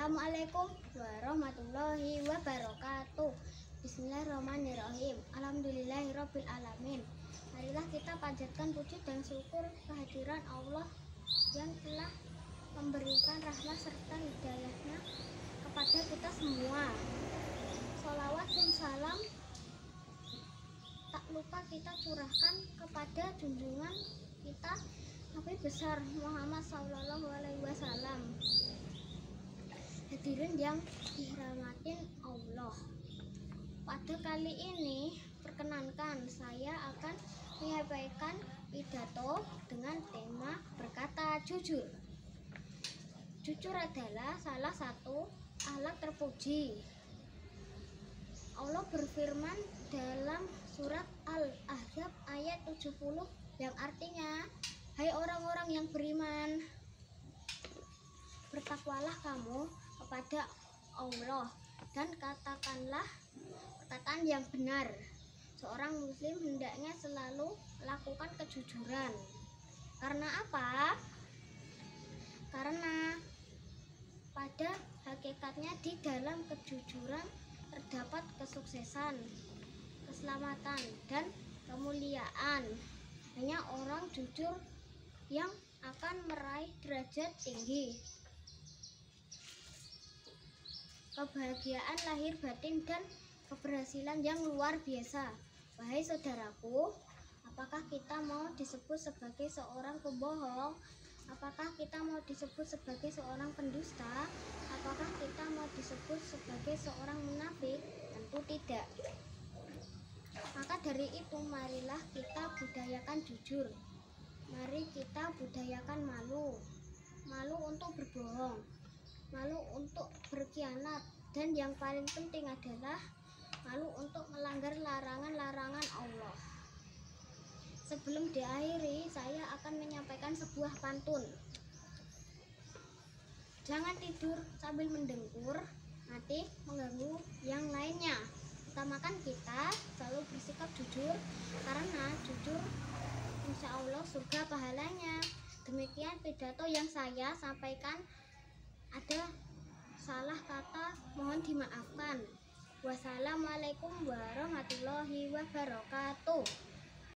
Assalamualaikum warahmatullahi wabarakatuh. Bismillahirrahmanirrahim. Alhamdulillahirabbil alamin. Marilah kita panjatkan puji dan syukur kehadiran Allah yang telah memberikan rahmat serta hidayahnya kepada kita semua. Sholawat dan salam tak lupa kita curahkan kepada junjungan kita Nabi besar Muhammad SAW. Hadirin yang dirahmatin Allah, pada kali ini perkenankan saya akan menyampaikan pidato dengan tema berkata jujur. Jujur adalah salah satu akhlak terpuji. Allah berfirman dalam surat Al-Ahzab ayat 70 yang artinya, hai orang-orang yang beriman, bertakwalah kamu kepada Allah dan katakanlah perkataan yang benar. Seorang muslim hendaknya selalu melakukan kejujuran. Karena apa? Karena pada hakikatnya di dalam kejujuran terdapat kesuksesan, keselamatan, dan kemuliaan. Hanya orang jujur yang akan meraih derajat tinggi, kebahagiaan lahir batin, dan keberhasilan yang luar biasa. Wahai saudaraku, apakah kita mau disebut sebagai seorang pembohong? Apakah kita mau disebut sebagai seorang pendusta? Apakah kita mau disebut sebagai seorang munafik? Tentu tidak. Maka dari itu, marilah kita budayakan jujur. Mari kita budayakan malu. Malu untuk berbohong, malu untuk berkhianat, dan yang paling penting adalah malu untuk melanggar larangan-larangan Allah. Sebelum diakhiri, saya akan menyampaikan sebuah pantun. Jangan tidur sambil mendengkur, nanti mengganggu yang lainnya. Utamakan kita selalu bersikap jujur, karena jujur insya Allah surga pahalanya. Demikian pidato yang saya sampaikan. Ada salah kata, mohon dimaafkan. Wassalamualaikum warahmatullahi wabarakatuh.